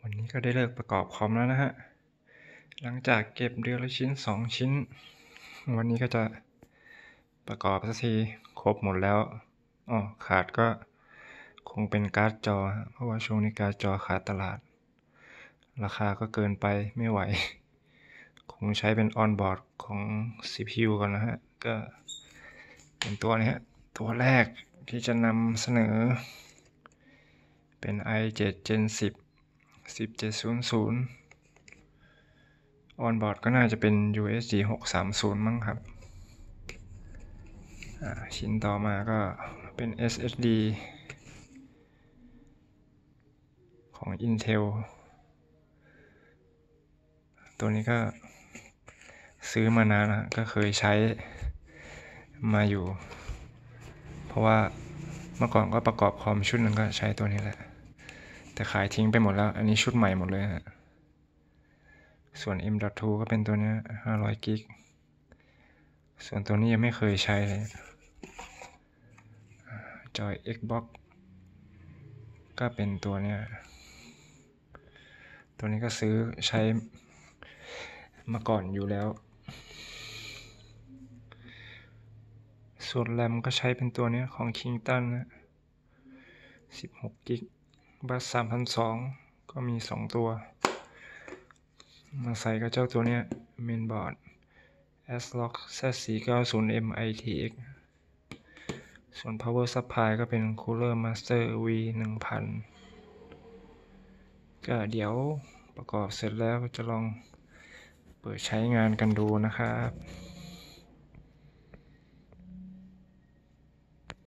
วันนี้ก็ได้เลิกประกอบคอมแล้วนะฮะหลังจากเก็บเดือนละชิ้น2ชิ้นวันนี้ก็จะประกอบสักทีครบหมดแล้วขาดก็คงเป็นการ์ดจอเพราะว่าช่วงนี้การ์ดจอขาดตลาดราคาก็เกินไปไม่ไหวคงใช้เป็นออนบอร์ดของ CPU ก่อนนะฮะก็เป็นตัวนี้ฮะตัวแรกที่จะนำเสนอเป็น i7 Gen 10 1700 ออนบอร์ดก็น่าจะเป็น USD 630มั้งครับชิ้นต่อมาก็เป็น SSD ของ Intel ตัวนี้ก็ซื้อมานานนะก็เคยใช้มาอยู่เพราะว่าเมื่อก่อนก็ประกอบคอมชุดนึงก็ใช้ตัวนี้แหละแต่ขายทิ้งไปหมดแล้วอันนี้ชุดใหม่หมดเลยฮะส่วน M.2 ก็เป็นตัวนี้500 กิกส่วนตัวนี้ยังไม่เคยใช้เลยจอย Xbox ก็เป็นตัวนี้ก็ซื้อใช้มาก่อนอยู่แล้วส่วนแรมก็ใช้เป็นตัวนี้ของ Kingston นะ16 กิกบัส 3,200 ก็มี2ตัวมาใส่กับเจ้าตัวนี้เมนบอร์ด ASRock Z490M ITX ส่วน Power Supply ก็เป็น Cooler Master V1000 ก็เดี๋ยวประกอบเสร็จแล้วก็จะลองเปิดใช้งานกันดูนะครับ